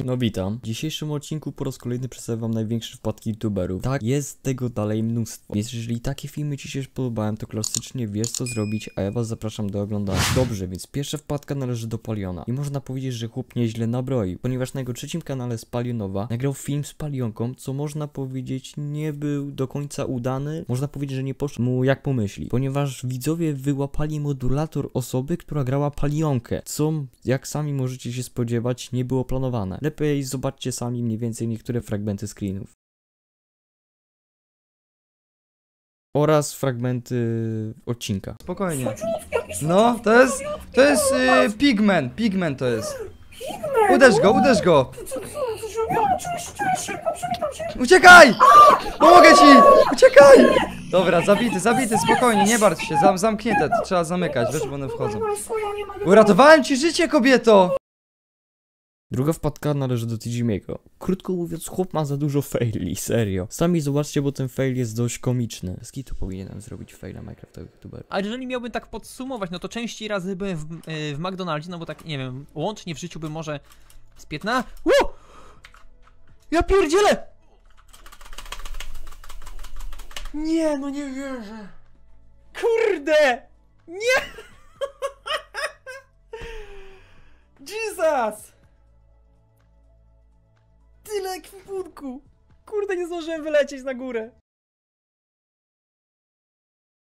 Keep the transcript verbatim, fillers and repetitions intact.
No witam. W dzisiejszym odcinku po raz kolejny przedstawiam wam największe wpadki youtuberów. Tak, jest tego dalej mnóstwo. Więc jeżeli takie filmy ci się podobają, to klasycznie wiesz co zrobić, a ja was zapraszam do oglądania. Dobrze, więc pierwsza wpadka należy do Paliona. I można powiedzieć, że chłop nieźle nabroił, ponieważ na jego trzecim kanale z Palionowa nagrał film z Palionką, co można powiedzieć nie był do końca udany. Można powiedzieć, że nie poszło mu jak pomyśli, ponieważ widzowie wyłapali modulator osoby, która grała Palionkę, co jak sami możecie się spodziewać nie było planowane. Lepiej zobaczcie sami mniej więcej niektóre fragmenty screenów. Oraz fragmenty odcinka. Spokojnie. No, to jest, to jest yy, pigmen, pigmen to jest. Uderz go, uderz go. Uciekaj! Pomogę ci! Uciekaj! Dobra, zabity, zabity, spokojnie, nie martw się, Zam, zamknięte, trzeba zamykać, wiesz, bo one wchodzą. Uratowałem ci życie, kobieto! Druga wpadka należy do Tijimiego. Krótko mówiąc, chłop ma za dużo faili, serio. Sami zobaczcie, bo ten fail jest dość komiczny. Skitu powinienem zrobić faila Minecraftowych youtuberów. A jeżeli miałbym tak podsumować, no to częściej razy byłem w, yy, w McDonaldzie, no bo tak, nie wiem, łącznie w życiu bym może z piętnaście... Ło! Ja pierdzielę! Nie, no nie wierzę. Kurde! Nie! Jesus! Tyle ekwipunku! Kurde, nie zdążyłem wylecieć na górę.